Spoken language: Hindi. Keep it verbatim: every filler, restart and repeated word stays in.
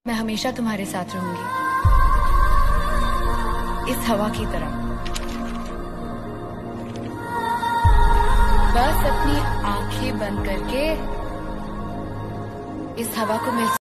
मैं हमेशा तुम्हारे साथ रहूंगी, इस हवा की तरह। बस अपनी आंखें बंद करके इस हवा को महसूस